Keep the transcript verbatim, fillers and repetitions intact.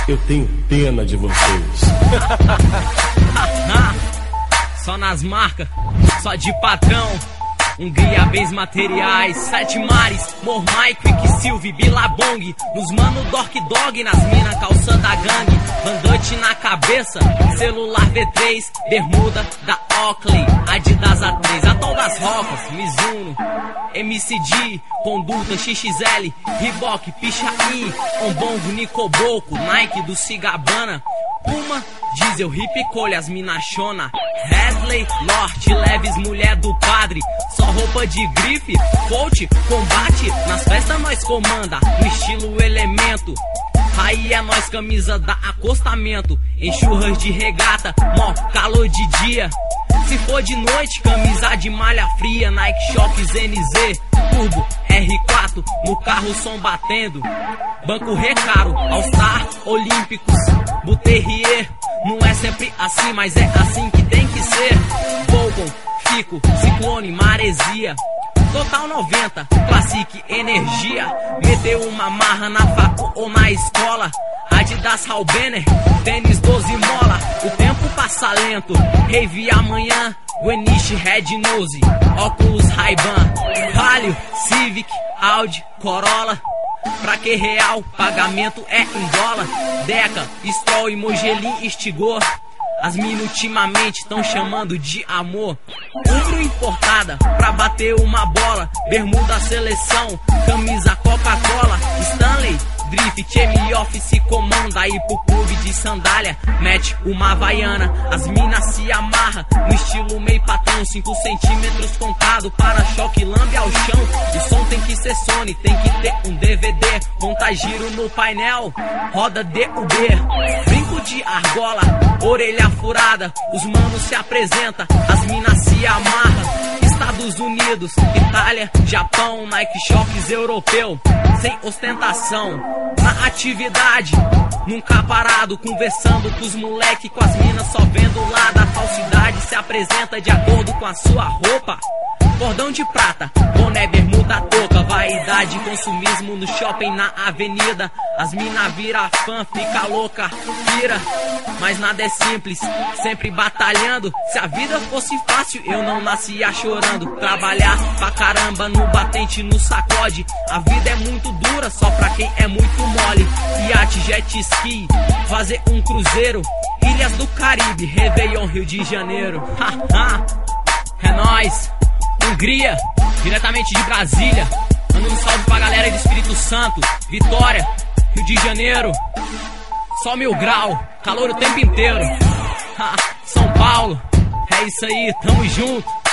Eu tenho pena de vocês. Só nas marcas, só de patrão. Hungria, bens materiais, sete mares, Mormai, Quicksilver, Billabong. Nos mano Dork Dog, nas mina calça da gangue. Vandante na cabeça, celular V três, bermuda da Oakley, Adidas A três, Atol das Rocas, Mizuno, M C D, Conduta, X X L, Reebok, Pichain, Ombongo, Nicoboco, Nike do Cigabana, Puma, Diesel, Hip Cole, as minachona, Hadley, Norte, Leves, mulher do padre. Só roupa de grife, coach, combate. Nas festas nós comanda, no estilo elemento. Aí é nós, camisa da acostamento. Enxurras de regata, mó calor de dia. Se for de noite, camisa de malha fria. Nike Shox N Z, Turbo R quatro, no carro som batendo. Banco Recaro, All Star, Olímpicos, Buterrier. Não é sempre assim, mas é assim que tem que ser. Volcom, Fico, Ciclone, Maresia. Total noventa, Classic, Energia. Meteu uma marra na facu ou na escola. Adidas Halbener, tênis doze mola. O tempo passa lento, rave amanhã. Gueniche, Red Nose, óculos Ray-Ban. Palio, Civic, Audi, Corolla. Pra que real, pagamento é em dólar. Deca, Stroll e Mogelin, Estigor. As mina ultimamente tão chamando de amor. Umbro importada pra bater uma bola. Bermuda seleção, camisa Coca-Cola. Stanley, Drift, M Office comanda. Aí pro clube de sandália, mete uma havaiana. As minas se amarra no estilo meio patrão. Cinco centímetros contado, para-choque lambe ao chão. O som tem que ser Sony, tem que ter um D V D. Conta giro no painel, roda D U B. Brinco de argola, orelha furada. Os manos se apresenta, as minas se amarra. Estados Unidos, Itália, Japão, Nike Shox europeu. Sem ostentação, na atividade, nunca parado, conversando com os moleque, com as minas só vendo lá da falsidade. Se apresenta de acordo com a sua roupa. Cordão de prata, boné, bermuda, touca. Vaidade, consumismo no shopping, na avenida. As mina vira fã, fica louca, pira. Mas nada é simples, sempre batalhando. Se a vida fosse fácil, eu não nascia chorando. Trabalhar pra caramba no batente, no sacode. A vida é muito dura, só pra quem é muito mole. Iate, jet ski, fazer um cruzeiro. Ilhas do Caribe, Réveillon, Rio de Janeiro. É nóis. Hungria, diretamente de Brasília. Manda um salve pra galera aí do Espírito Santo, Vitória, Rio de Janeiro. Só mil grau, calor o tempo inteiro. São Paulo, é isso aí, tamo junto.